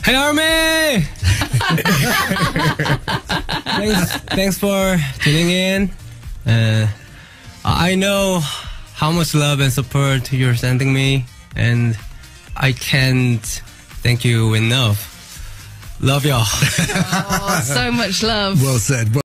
Hey, Army! thanks for tuning in. I know how much love and support you're sending me, and I can't thank you enough. Love y'all. Oh, so much love. Well said.